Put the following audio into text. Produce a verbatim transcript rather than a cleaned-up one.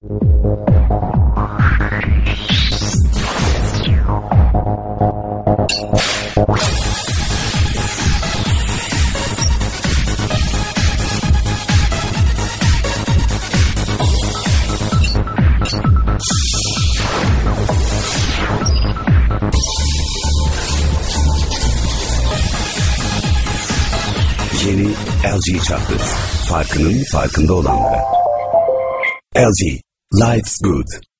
Yeni L G Chocolate. Farkının farkında olanlara. L G. Life's good.